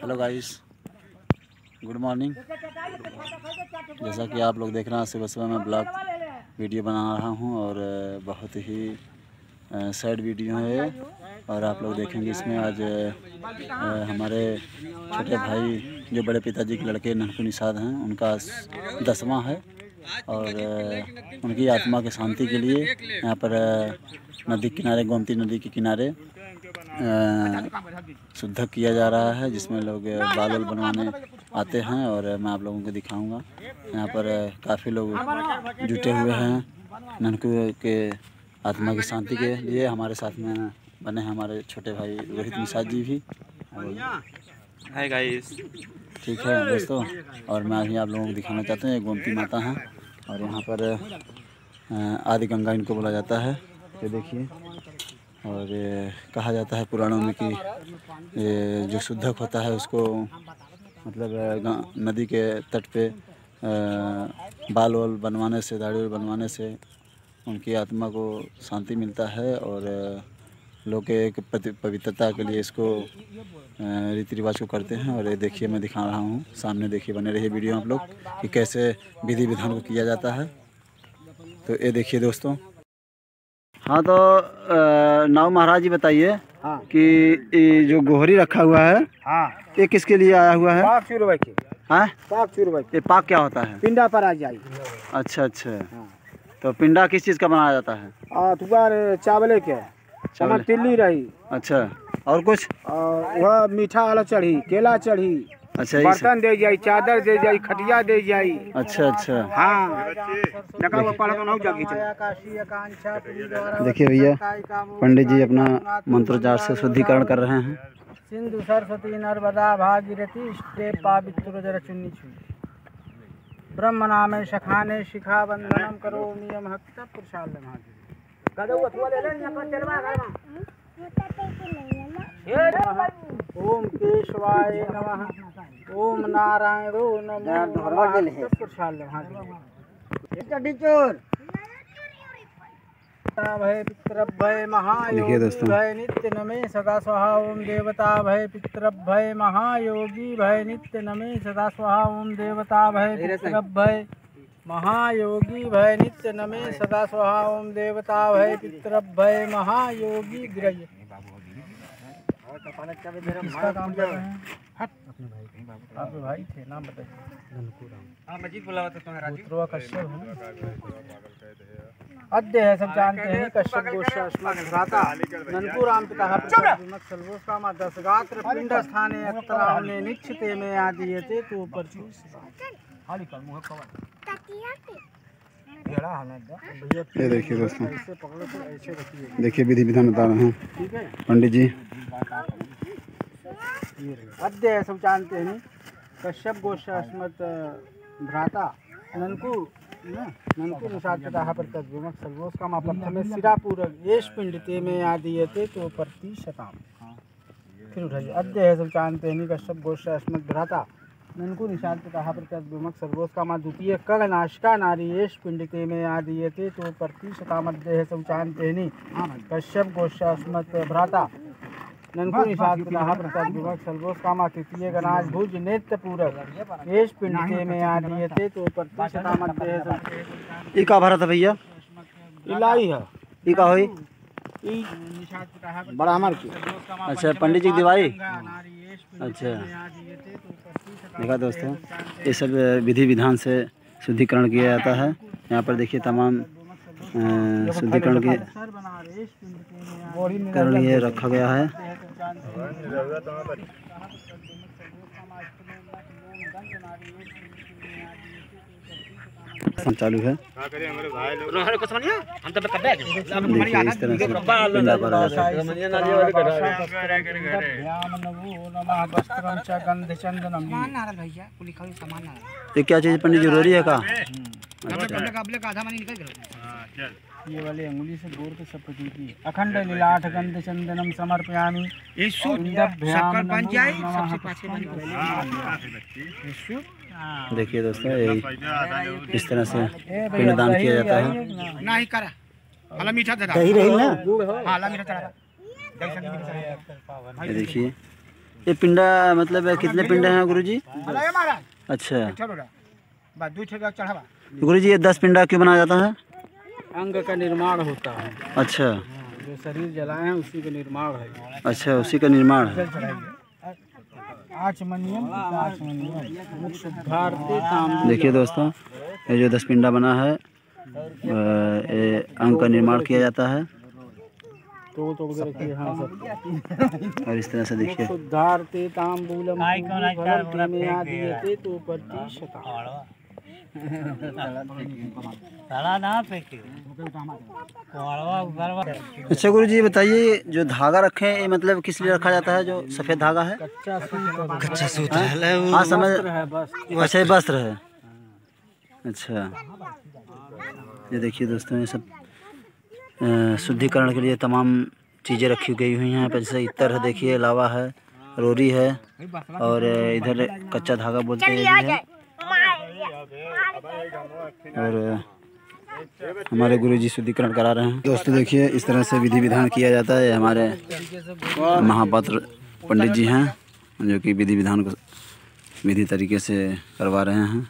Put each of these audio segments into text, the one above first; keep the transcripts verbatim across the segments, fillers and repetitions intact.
Hello guys, good morning. जैसा कि आप लोग देख रहे हैं, सुबह सुबह मैं ब्लॉग वीडियो बना रहा हूं और बहुत ही सैड वीडियो है और आप लोग देखेंगे इसमें। आज हमारे छोटे भाई जो बड़े पिताजी के लड़के ननकू निषाद हैं, उनका दसवां है और उनकी आत्मा की शांति के लिए यहाँ पर नदी किनारे, गोमती नदी के किनारे शुद्ध किया जा रहा है, जिसमें लोग बाल वाल बनवाने आते हैं और मैं आप लोगों को दिखाऊंगा। यहाँ पर काफ़ी लोग जुटे हुए हैं ननकू के आत्मा की शांति के लिए। हमारे साथ में बने हैं हमारे छोटे भाई रोहित निषाद जी भी। हाय गाइस, ठीक है दोस्तों, और मैं अभी आप लोगों को दिखाना चाहता हूँ, ये गोमती माता हैं और यहाँ पर आदि गंगा इनको बोला जाता है। ये देखिए, और ये कहा जाता है पुराणों में कि ये जो शुद्धक होता है उसको मतलब नदी के तट पे बाल वाल बनवाने से, दाढ़ी वाल बनवाने से उनकी आत्मा को शांति मिलता है और लोग एक पवित्रता के लिए इसको रीति रिवाज को करते हैं। और ये देखिए, मैं दिखा रहा हूँ, सामने देखिए, बने रहिए वीडियो आप लोग कि कैसे विधि विधान को किया जाता है। तो ये देखिए दोस्तों। हाँ, तो नाव महाराज जी बताइए। हाँ। कि ये जो गोहरी रखा हुआ है, हाँ, ये किसके लिए आया हुआ है? पाक चूरवा के। हाँ, पाक चूरवा के। ये पाक क्या होता है? पिंडा पर आ जाए। अच्छा अच्छा। हाँ। तो पिंडा किस चीज़ का बनाया जाता है? आ तुम्हारे चावले के, चावल तिल्ली रही। अच्छा, और कुछ? और वह मीठा वाला चढ़ी, केला चढ़ी। अच्छा, बर्तन दे जाई, चादर दे जाई, खटिया दे जाई। अच्छा अच्छा। हाँ, देखिए भैया, पंडित जी अपना मंत्रोच्चार से शुद्धिकरण कर रहे हैं। सिंधु सरस्वती नर्मदा भागीरथी स्टे पावित्र जर चुन्नी छुई ब्रह्म नामे शखाने शिखा वंदनम करो नियम हक्त पुरुषाल ओम केशवाय नमः, ओम नारायणो नमः पुरुषाल भय पितृभय महायोगी भय नित्य नमे सदा स्वाहा ओम देवता भय पितृभय महायोगी भय नित्य नमे सदा स्वाहा ओम देवता भय पितृभय महायोगी भय नित्य नमे सदा स्वाहा ओम देवता भय पितृभय महायोगी ग्रह। किसका काम कर रहे हैं? हट, अपने भाई के। आपके भाई थे, नाम बताइए। ननकू राम। हां, मजीद बुलावा तो तुम्हारा पुत्र कश्यप है। अद्य है, सब जानते हैं, कश्यप गोश्वास्मद भ्राता ननकू राम पिता विमक सल्वोस का मा दस गात्र पिंड स्थाने अत्राम ने निश्चिते में आदियते तो ऊपर हाली कर मुंह कवर ये देखिए दोस्तों, देखिए विधि विधान बता रहे हैं पंडित जी। अद्य है, सब जानते हैं, कश्यप गोश्वास्मद भ्राता ननकू ननकू निषाद पिता प्रत्यभिमक सल्वोस का प्रथम सिरापूरक येष पिंडते में आदियते तो प्रतिशताम। फिर उठाइए। अद्य है, सब जानते हैं, कश्यप गोश्वास्मद भ्राता ननकू निषाद पिता प्रत्यभिमक सल्वोस का द्वितीय कगनाशिका नारी येष पिंडते में आदियते तो प्रतिशताम। अद्य है, सब जानते हैं, कश्यप गोश्वास्मद भ्राता ननकू निषाद पिता प्रत्यभिमक सल्वोस का तृतीय गणाज भुज नेत्र पूरक येष पिंडते में आदियते तो प्रतिशताम। अद्य है, ई का भारत है भैया? इलाई है। ई का होई? बड़ा हमार की। अच्छा, पंडित जी की दिवाई। अच्छा, देखा दोस्तों, ये सब विधि विधान से शुद्धिकरण किया जाता है। यहाँ पर देखिए तमाम शुद्धिकरण के करण ये रखा गया है। चालू है। देखिए इस तरह से पिंडा पर आ जाता है। ये क्या चीज़ पंडित जरूरी है का? ये वाले अंगुली से गोर के सब की अखंड लीलाठ गंध चंदनम समर्पयामि। देखिए दोस्तों, इस तरह से पिंडदान किया जाता है। नहीं करा हला मीठा दे दही रही ना। हाला मीठा चढ़ा। ये देखिए ये पिंडा मतलब कितने पिंडे हैं गुरुजी? अच्छा गुरुजी, ये दस पिंडा क्यों बनाया जाता है? अंग का निर्माण होता है। अच्छा, जो शरीर जलाए हैं उसी का निर्माण है। अच्छा, उसी का निर्माण है। देखिए दोस्तों, ये जो दस पिंडा बना है, ये अंग का निर्माण किया जाता है। तोड़ तोड़ के रखिए। हाँ सब। और इस तरह से देखिए, शुद्धार्थे तांबूलम में आदियते तो प्रतिशता। अच्छा गुरुजी, ये बताइए, जो धागा रखे हैं ये मतलब किस लिए रखा जाता है? जो सफ़ेद धागा है, कच्चा सूत। कच्चा सूत है। हाँ समझ। है बस। अच्छा, ये वस्त्र है। अच्छा, ये देखिए दोस्तों, ये सब अ, शुद्धिकरण के लिए तमाम चीज़ें रखी गई हुई हैं। जैसे इत्र है, देखिए, लावा है, रोरी है, और इधर कच्चा धागा बोलते हैं ये भी है। और हमारे गुरुजी शुद्धिकरण करा रहे हैं। दोस्तों देखिए, इस तरह से विधि विधान किया जाता है। हमारे महापात्र पंडित जी हैं जो कि विधि विधान को विधि तरीके से करवा रहे हैं।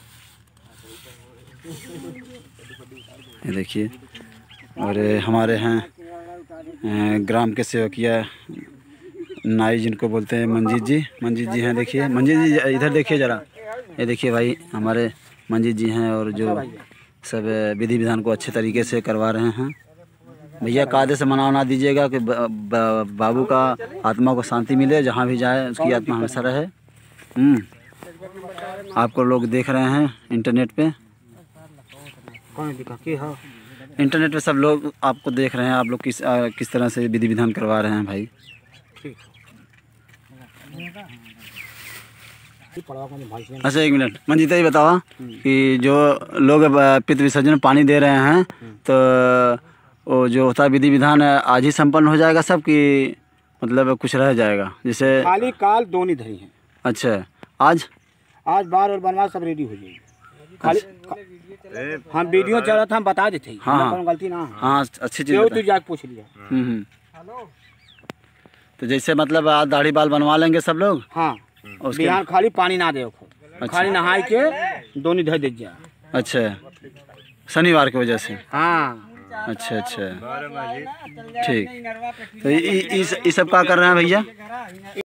ये देखिए, और हमारे हैं ग्राम के सेवकिया नाई, जिनको बोलते हैं मंजीत जी। मंजीत जी हैं, देखिए मंजीत जी, इधर देखिए ज़रा। ये देखिए भाई, हमारे मंजीत जी हैं, और जो सब विधि विधान को अच्छे तरीके से करवा रहे हैं। भैया कायदे से मना ना दीजिएगा कि ब, ब, बाबू का आत्मा को शांति मिले, जहाँ भी जाए उसकी आत्मा हमेशा रहे। आपको लोग देख रहे हैं इंटरनेट पे, इंटरनेट पे सब लोग आपको देख रहे हैं। आप लोग किस आ, किस तरह से विधि विधान करवा रहे हैं भाई। अच्छा एक मिनट, मंजीता जी बताओ कि जो लोग पितृ विसर्जन में पानी दे रहे हैं, तो वो जो होता है विधि विधान आज ही संपन्न हो जाएगा सब, कि मतलब कुछ रह जाएगा? जैसे खाली काल दोनों धरी हैं। अच्छा, आज आज बार और बनवा सब रेडी हो जाएगी। खाली हम वीडियो चल रहा था, हम बता देते। हाँ गलती ना। हाँ, अच्छी चीज़ तू जाके पूछ लिया। हम्म, तो जैसे मतलब आज दाढ़ी बाल बनवा लेंगे सब लोग। हाँ, उसके बिहार खाली पानी ना दे। अच्छा। खाली नहाए के दोनों धर दे जा। अच्छा, शनिवार की वजह से। हाँ। अच्छा अच्छा, ठीक। तो ये सब क्या कर रहे हैं भैया?